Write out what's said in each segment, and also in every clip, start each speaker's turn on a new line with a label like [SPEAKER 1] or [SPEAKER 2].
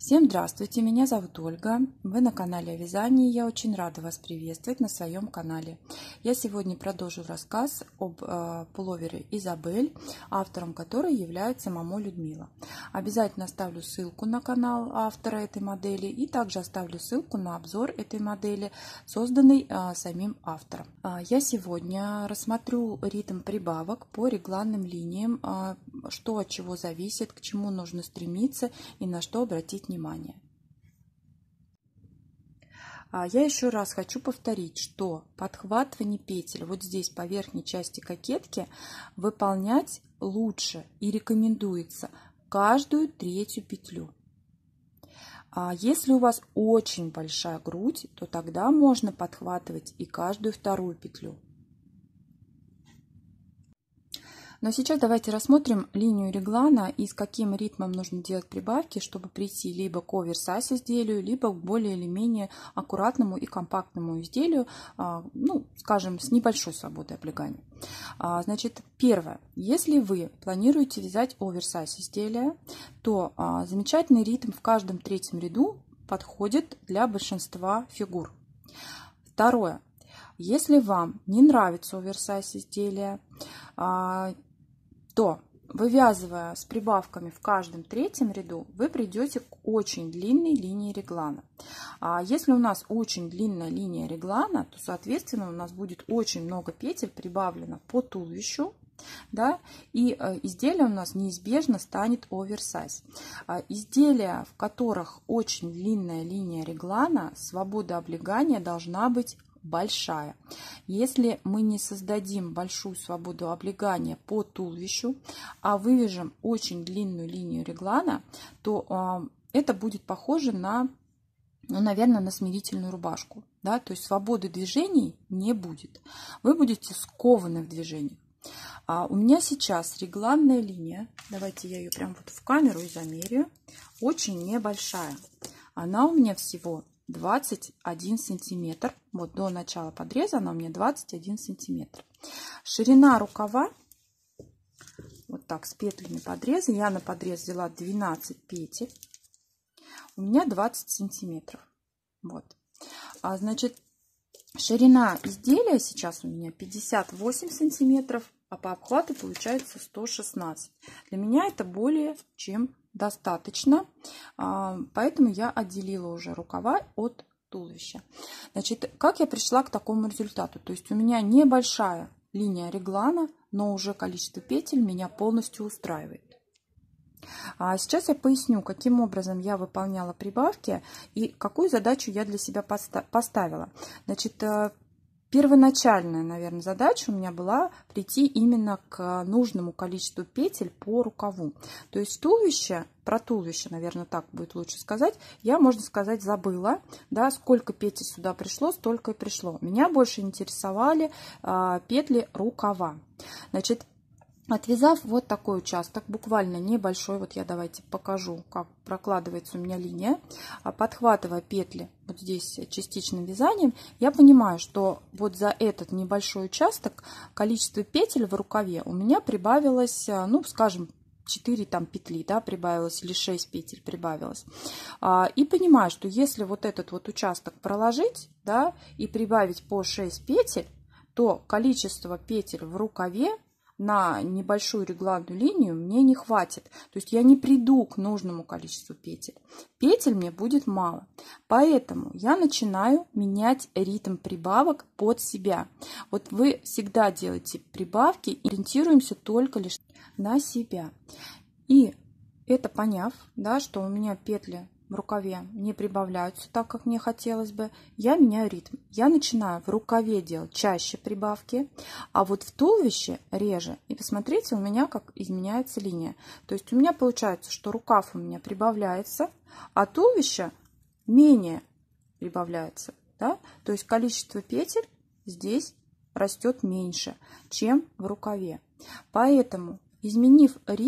[SPEAKER 1] Всем здравствуйте, меня зовут Ольга, вы на канале о вязании, я очень рада вас приветствовать на своем канале. Я сегодня продолжу рассказ об пуловере Изабель, автором которой является Мамо Людмила. Обязательно оставлю ссылку на канал автора этой модели и также оставлю ссылку на обзор этой модели, созданный самим автором. Я сегодня рассмотрю ритм прибавок по регланным линиям, что от чего зависит, к чему нужно стремиться и на что обратить внимание. Я еще раз хочу повторить, что подхватывание петель вот здесь по верхней части кокетки выполнять лучше и рекомендуется каждую третью петлю. Если у вас очень большая грудь, то тогда можно подхватывать и каждую вторую петлю. Но сейчас давайте рассмотрим линию реглана и с каким ритмом нужно делать прибавки, чтобы прийти либо к оверсайз изделию, либо к более или менее аккуратному и компактному изделию, скажем, с небольшой свободой облегания. Значит, первое. Если вы планируете вязать оверсайз изделия, то замечательный ритм в каждом третьем ряду подходит для большинства фигур. Второе. Если вам не нравится оверсайз изделия, то, вывязывая с прибавками в каждом третьем ряду, вы придете к очень длинной линии реглана. Если у нас очень длинная линия реглана, то, соответственно, у нас будет очень много петель прибавлено по туловищу, да, и изделие у нас неизбежно станет оверсайз. Изделия, в которых очень длинная линия реглана, свобода облегания должна быть большая. Если мы не создадим большую свободу облегания по туловищу, а вывяжем очень длинную линию реглана, то это будет похоже на, наверное, на смирительную рубашку. Да? То есть свободы движений не будет. Вы будете скованы в движениях. У меня сейчас регланная линия, давайте я ее прям вот в камеру и замерю, очень небольшая. Она у меня всего 21 сантиметр. Вот до начала подреза она у меня 21 сантиметр. Ширина рукава, вот так с петлями подреза, я на подрез взяла 12 петель, у меня 20 сантиметров. Вот. Значит, ширина изделия сейчас у меня 58 сантиметров, а по обхвату получается 116. Для меня это более чем достаточно, поэтому я отделила уже рукава от туловища. Значит, как я пришла к такому результату? То есть у меня небольшая линия реглана, но уже количество петель меня полностью устраивает. Сейчас я поясню, каким образом я выполняла прибавки и какую задачу я для себя поставила. Значит, первоначальная, наверное, задача у меня была прийти именно к нужному количеству петель по рукаву. То есть туловище, про туловище, наверное, так будет лучше сказать, я, можно сказать, забыла, да, сколько петель сюда пришло, столько и пришло. Меня больше интересовали петли рукава. Значит, отвязав вот такой участок, буквально небольшой, вот я давайте покажу, как прокладывается у меня линия, подхватывая петли вот здесь частичным вязанием, я понимаю, что вот за этот небольшой участок количество петель в рукаве у меня прибавилось, ну, скажем, 4 там петли, да, прибавилось, или 6 петель прибавилось. И понимаю, что если вот этот вот участок проложить, да, и прибавить по 6 петель, то количество петель в рукаве на небольшую регланную линию мне не хватит. То есть я не приду к нужному количеству петель. Петель мне будет мало. Поэтому я начинаю менять ритм прибавок под себя. Вот вы всегда делаете прибавки и ориентируемся только лишь на себя. И это поняв, да, что у меня петли в рукаве не прибавляются так, как мне хотелось бы, я меняю ритм. Я начинаю в рукаве делать чаще прибавки, а вот в туловище реже. И посмотрите, у меня как изменяется линия. То есть у меня получается, что рукав у меня прибавляется, а туловище менее прибавляется. Да? То есть количество петель здесь растет меньше, чем в рукаве. Поэтому, изменив ритм,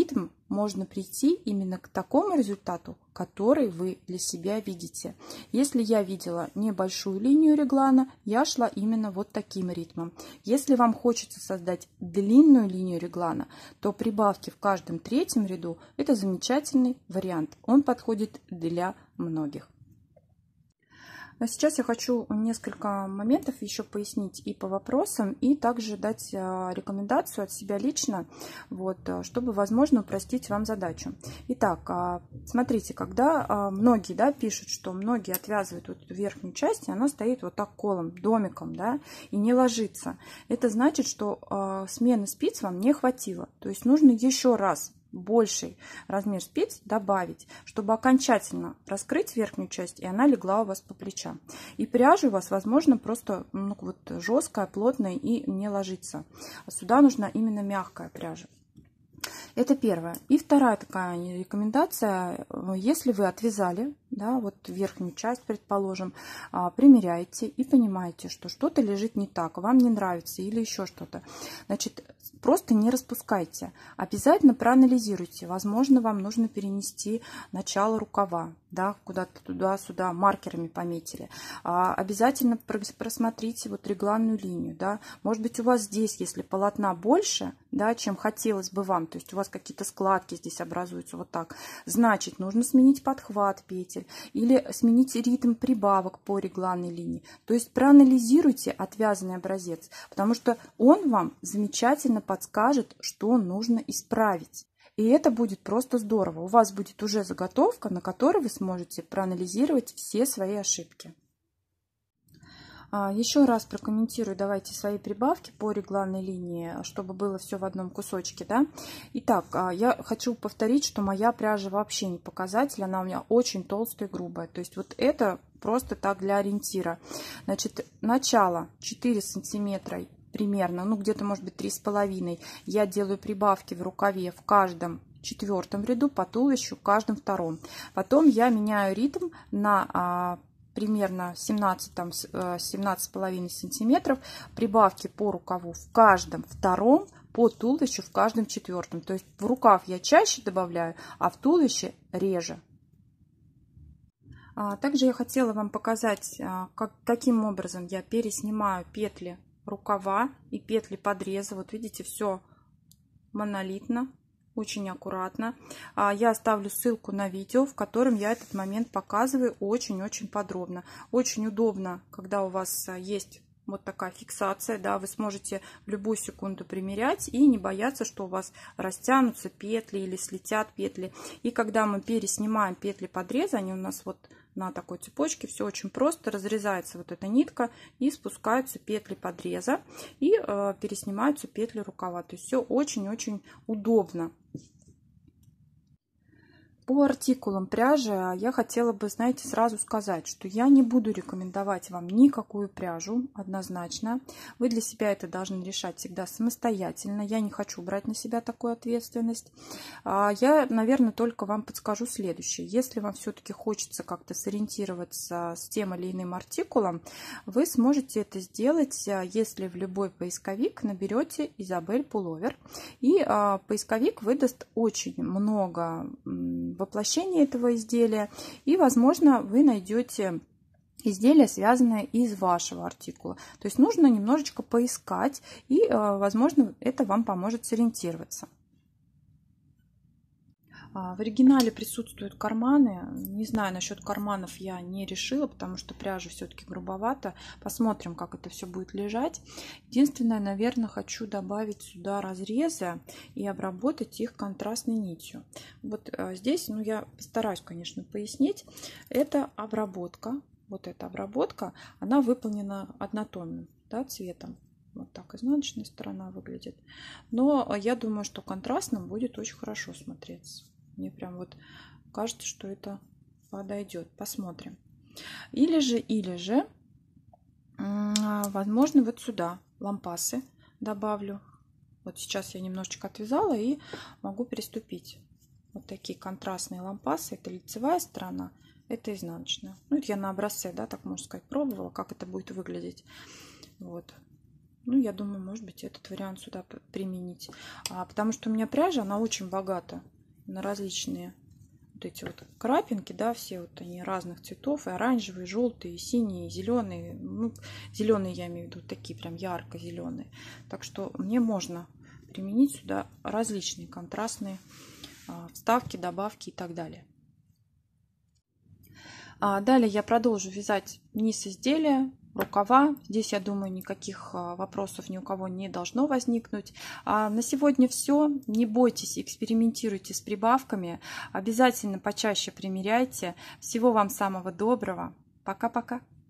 [SPEAKER 1] можно прийти именно к такому результату, который вы для себя видите. Если я видела небольшую линию реглана, я шла именно вот таким ритмом. Если вам хочется создать длинную линию реглана, то прибавки в каждом третьем ряду – это замечательный вариант. Он подходит для многих. А сейчас я хочу несколько моментов еще пояснить и по вопросам, и также дать рекомендацию от себя лично, вот, чтобы, возможно, упростить вам задачу. Итак, смотрите, когда многие, да, пишут, что многие отвязывают вот эту верхнюю часть, и она стоит вот так колом, домиком, да, и не ложится. Это значит, что смены спиц вам не хватило. То есть нужно еще раз больший размер спиц добавить, чтобы окончательно раскрыть верхнюю часть, и она легла у вас по плечам. И пряжа у вас, возможно, просто вот жесткая, плотная и не ложится. А сюда нужна именно мягкая пряжа. Это первое. И вторая такая рекомендация, если вы отвязали, да, вот верхнюю часть, предположим, примеряете и понимаете, что что-то лежит не так, вам не нравится или еще что-то, значит, просто не распускайте. Обязательно проанализируйте. Возможно, вам нужно перенести начало рукава, да, куда-то туда-сюда, маркерами пометили. Обязательно просмотрите вот регланную линию, да. Может быть, у вас здесь, если полотна больше, да, чем хотелось бы вам, то есть у вас какие-то складки здесь образуются вот так, значит, нужно сменить подхват петель или сменить ритм прибавок по регланной линии. То есть проанализируйте отвязанный образец, потому что он вам замечательно подскажет, что нужно исправить. И это будет просто здорово. У вас будет уже заготовка, на которой вы сможете проанализировать все свои ошибки. Еще раз прокомментирую, давайте, свои прибавки по регланной линии, чтобы было все в одном кусочке, да. Итак, я хочу повторить, что моя пряжа вообще не показатель, она у меня очень толстая и грубая. То есть вот это просто так для ориентира. Значит, начало 4 сантиметра примерно, ну где-то может быть 3,5. Я делаю прибавки в рукаве в каждом четвертом ряду, по туловищу в каждом втором. Потом я меняю ритм на примерно 17,5 сантиметров, прибавки по рукаву в каждом втором, по туловищу в каждом четвертом. То есть в рукав я чаще добавляю, а в туловище реже. Также я хотела вам показать, каким образом я переснимаю петли рукава и петли подреза. Вот видите, все монолитно. Очень аккуратно. Я оставлю ссылку на видео, в котором я этот момент показываю очень-очень подробно. Очень удобно, когда у вас есть вот такая фиксация, да, вы сможете в любую секунду примерять и не бояться, что у вас растянутся петли или слетят петли. И когда мы переснимаем петли подреза, они у нас вот на такой цепочке, все очень просто, разрезается вот эта нитка и спускаются петли подреза и переснимаются петли рукава. То есть все очень-очень удобно. По артикулам пряжи я хотела бы, знаете, сразу сказать, что я не буду рекомендовать вам никакую пряжу однозначно. Вы для себя это должны решать всегда самостоятельно. Я не хочу брать на себя такую ответственность. Я, наверное, только вам подскажу следующее. Если вам все-таки хочется как-то сориентироваться с тем или иным артикулом, вы сможете это сделать, если в любой поисковик наберете Изабель пуловер. И поисковик выдаст очень много воплощение этого изделия, и, возможно, вы найдете изделие, связанное из вашего артикула. То есть нужно немножечко поискать, и, возможно, это вам поможет сориентироваться. В оригинале присутствуют карманы. Не знаю, насчет карманов я не решила, потому что пряжа все-таки грубовата. Посмотрим, как это все будет лежать. Единственное, наверное, хочу добавить сюда разрезы и обработать их контрастной нитью. Вот здесь, ну, я постараюсь, конечно, пояснить. Это обработка. Вот эта обработка, она выполнена однотонным, да, цветом. Вот так изнаночная сторона выглядит. Но я думаю, что контрастным будет очень хорошо смотреться. Мне прям вот кажется, что это подойдет. Посмотрим. Или же, возможно, вот сюда лампасы добавлю. Вот сейчас я немножечко отвязала и могу приступить. Вот такие контрастные лампасы. Это лицевая сторона, это изнаночная. Ну, это я на образце, да, так можно сказать, пробовала, как это будет выглядеть. Вот. Ну, я думаю, может быть, этот вариант сюда применить. Потому что у меня пряжа, она очень богата. на различные вот эти вот крапинки, да, все вот они разных цветов, и оранжевые, и желтые, и синие, и зеленые. Ну, зеленые я имею в виду, такие прям ярко-зеленые. Так что мне можно применить сюда различные контрастные вставки, добавки и так далее. Далее я продолжу вязать низ изделия, рукава. Здесь, я думаю, никаких вопросов ни у кого не должно возникнуть. На сегодня все. Не бойтесь, экспериментируйте с прибавками. Обязательно почаще примеряйте. Всего вам самого доброго. Пока-пока.